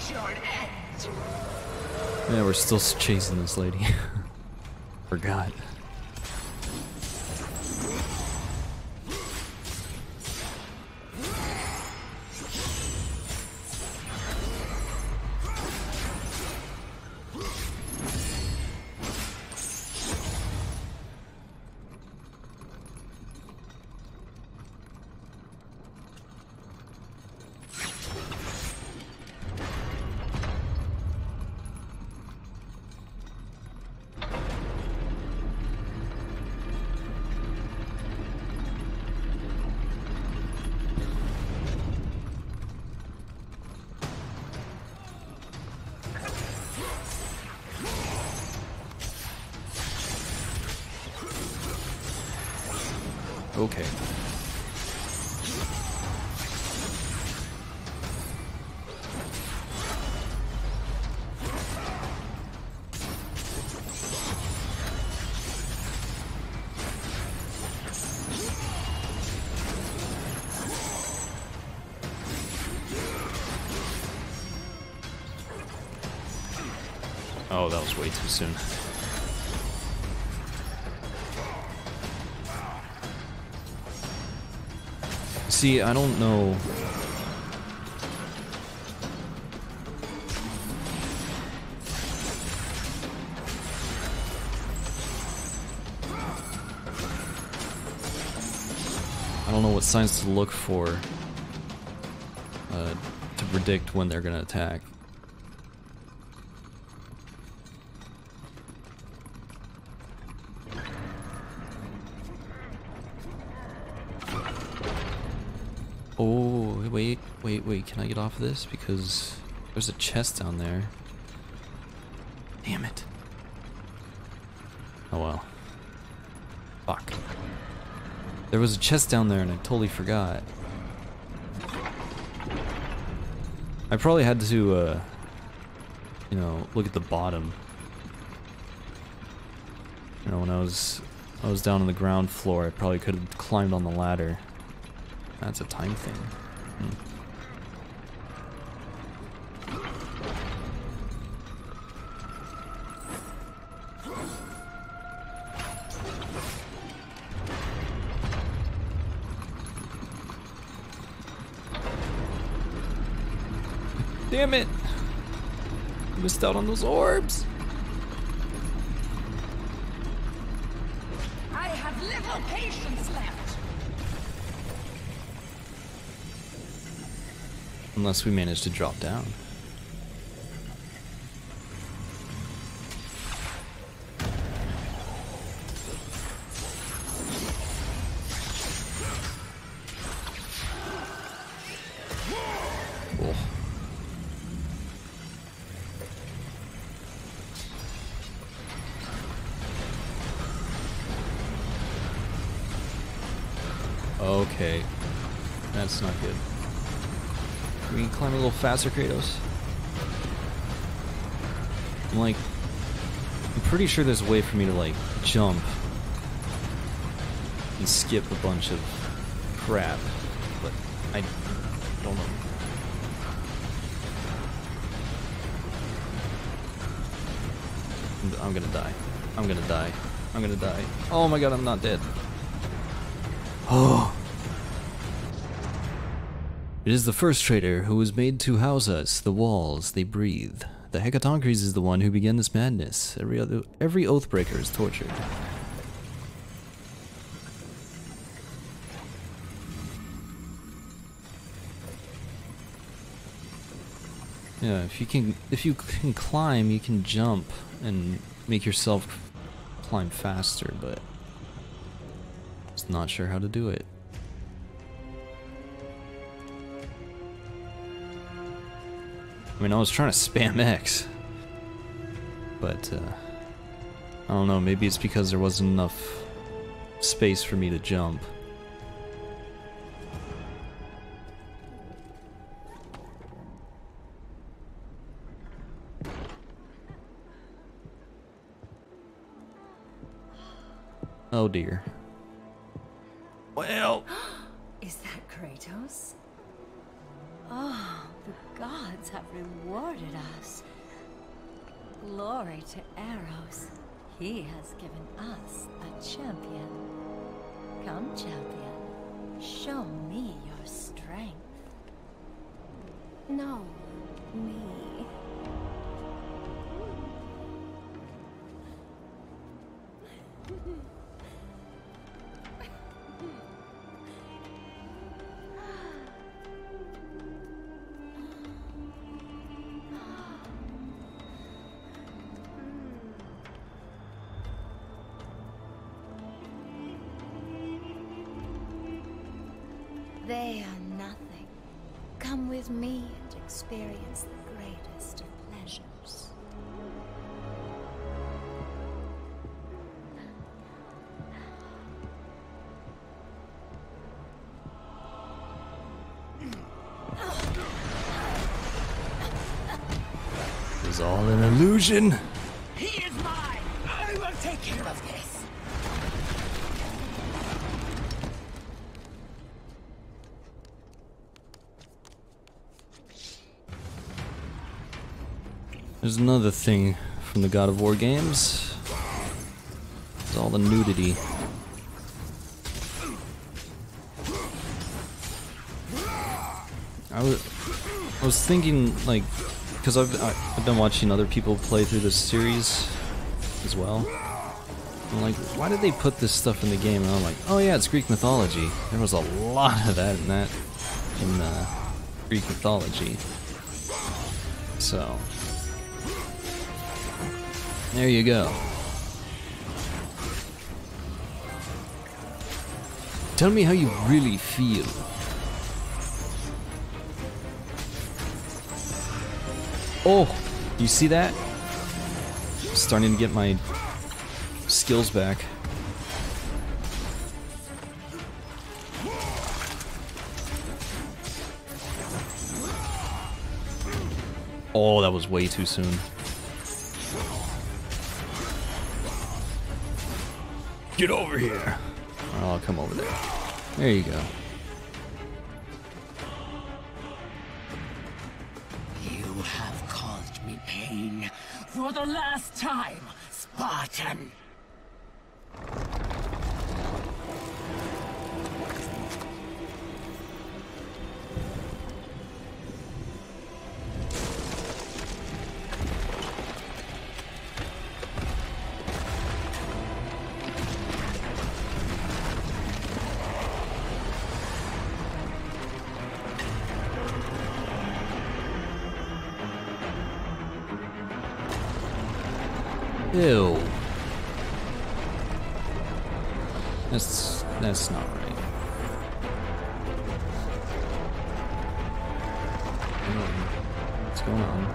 Yeah, we're still chasing this lady. Forgot. Okay. Oh, that was way too soon. See, I don't know. I don't know what signs to look for to predict when they're gonna attack. Oh, wait, can I get off of this? Because there's a chest down there. Damn it. Oh well. Fuck. There was a chest down there and I totally forgot. I probably had to, you know, look at the bottom. You know, when I was down on the ground floor, I probably could have climbed on the ladder. That's a time thing. Damn it! I missed out on those orbs. I have little patience left. Unless we manage to drop down. Cool. Okay. That's not good. Can we climb a little faster, Kratos? I'm pretty sure there's a way for me to, like, jump and skip a bunch of crap, but I don't know. I'm gonna die. I'm gonna die. I'm gonna die. Oh my god, I'm not dead. Oh. It is the first traitor who was made to house us, the walls they breathe. The Hecatoncres is the one who began this madness. Every Oathbreaker is tortured. Yeah, if you can climb, you can jump and make yourself climb faster, but just not sure how to do it. I mean, I was trying to spam X, but I don't know, maybe it's because there wasn't enough space for me to jump. Oh dear. Well. Is that Kratos? Oh, the gods have rewarded us. Glory to Eros. He has given us a champion. Come, champion. Show me your strength. No, me. They are nothing. Come with me and experience the greatest of pleasures. It was all an illusion. He is mine! I will take care of this! There's another thing from the God of War games. It's all the nudity. I was thinking, like, because I've been watching other people play through this series as well. I'm like, why did they put this stuff in the game? And I'm like, oh yeah, it's Greek mythology. There was a lot of that in Greek mythology. So there you go. Tell me how you really feel. Oh, you see that? I'm starting to get my skills back. Oh, that was way too soon. Get over here. Oh, I'll come over there. There you go. You have caused me pain for the last time, Spartan! Ew. That's not right. What's going on?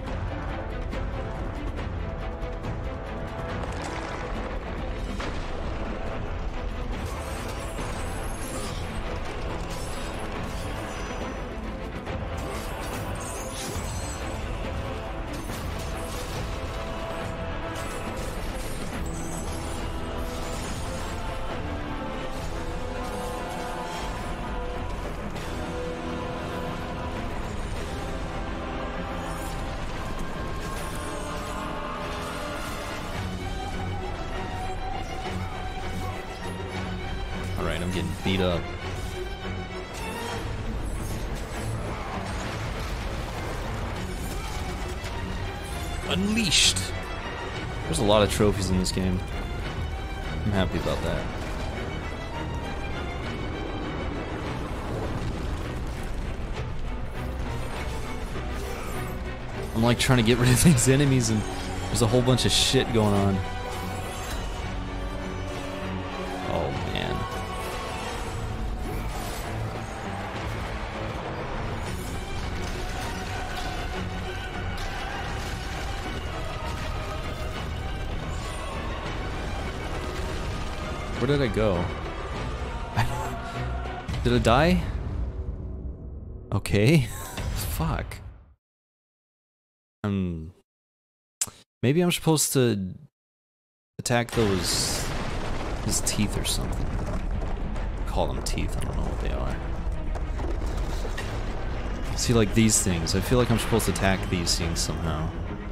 Alright, I'm getting beat up. Unleashed! There's a lot of trophies in this game. I'm happy about that. I'm like trying to get rid of these enemies and there's a whole bunch of shit going on. Oh man. Where did I go? Did I die? Okay. Fuck. Maybe I'm supposed to attack his teeth or something. Call them teeth, I don't know what they are. See, like these things. I feel like I'm supposed to attack these things somehow.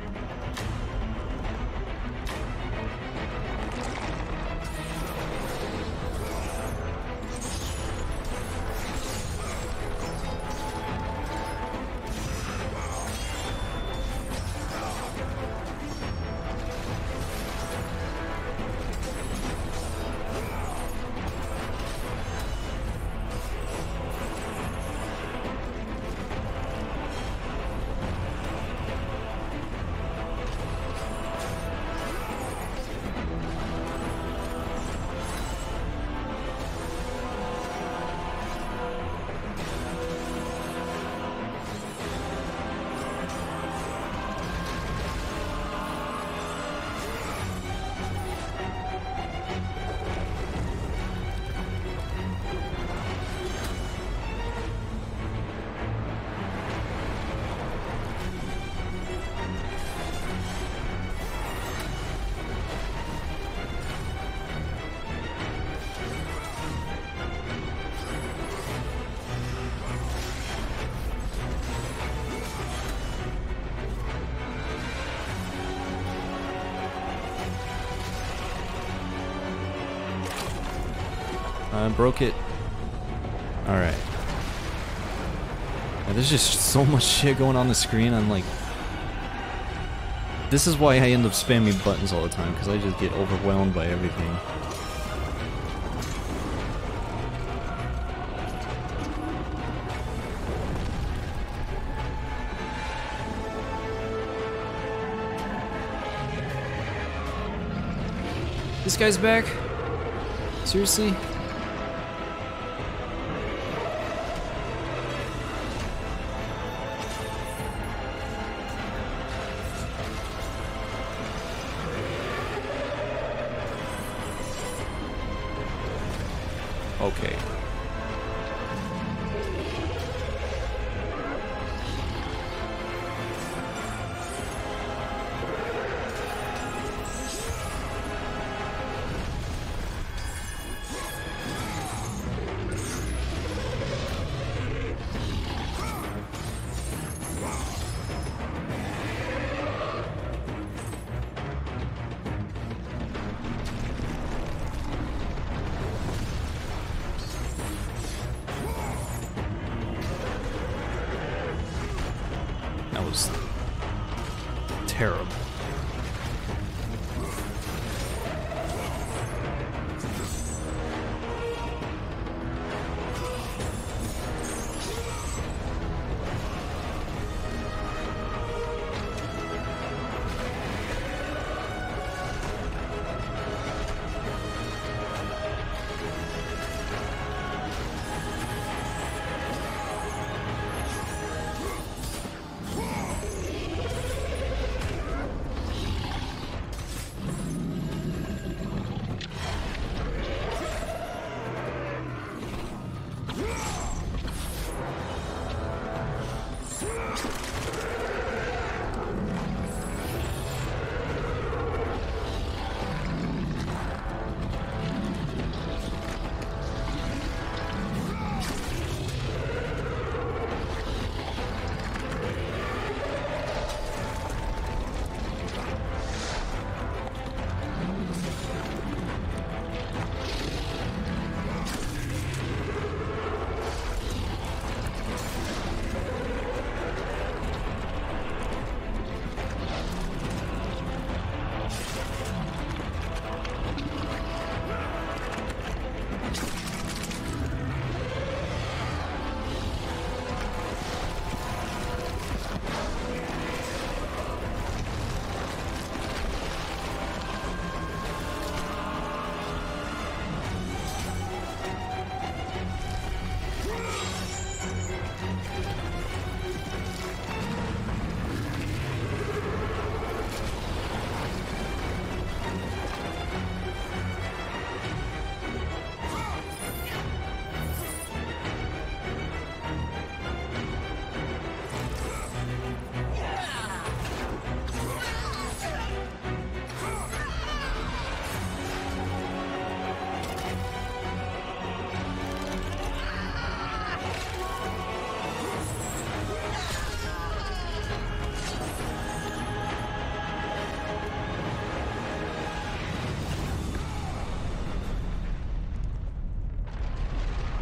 Broke it. Alright. There's just so much shit going on the screen. I'm like... This is why I end up spamming buttons all the time, because I just get overwhelmed by everything. This guy's back? Seriously? Okay. That was terrible.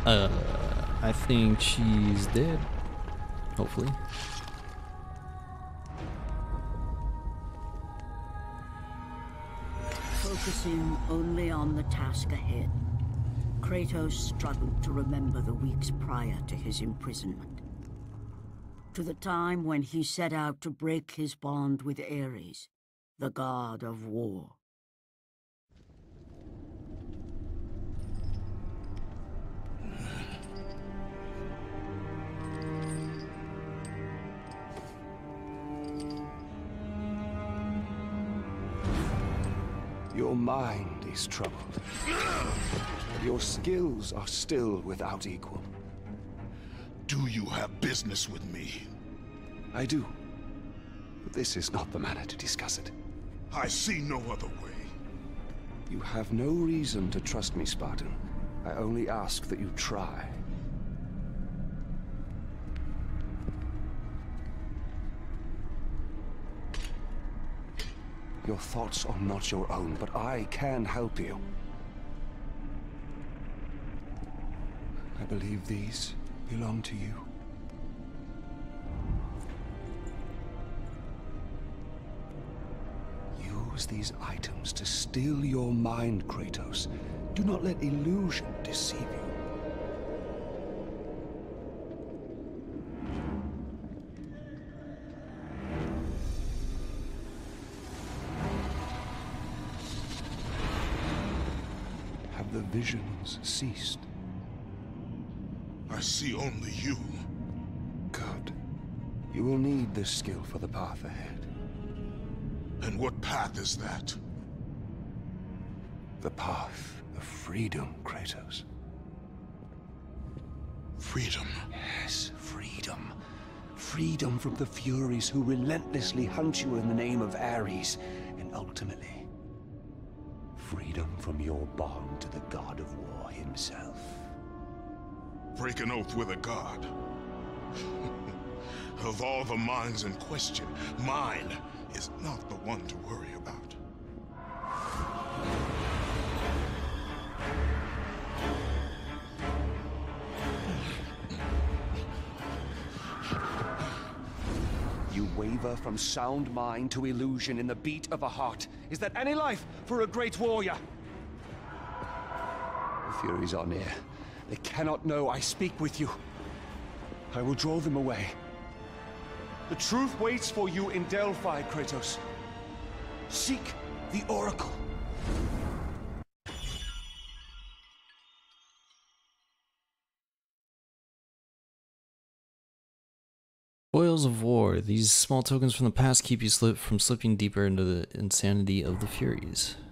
I think she's dead. Hopefully. Focusing only on the task ahead, Kratos struggled to remember the weeks prior to his imprisonment. To the time when he set out to break his bond with Ares, the god of war. Your mind is troubled. Your skills are still without equal. Do you have business with me? I do. But this is not the manner to discuss it. I see no other way. You have no reason to trust me, Spartan. I only ask that you try. Your thoughts are not your own, but I can help you. I believe these belong to you. Use these items to still your mind, Kratos. Do not let illusion deceive you. Have the visions ceased? I see only you. Good. You will need this skill for the path ahead. And what path is that? The path of freedom, Kratos. Freedom. Yes, freedom. Freedom from the Furies who relentlessly hunt you in the name of Ares, and ultimately, freedom from your bond to the god of war himself. Break an oath with a god. Of all the minds in question, mine is not the one to worry about. You waver from sound mind to illusion in the beat of a heart. Is that any life for a great warrior? The Furies are near. They cannot know I speak with you. I will draw them away. The truth waits for you in Delphi, Kratos. Seek the Oracle. Spoils of War. These small tokens from the past keep you from slipping deeper into the insanity of the Furies.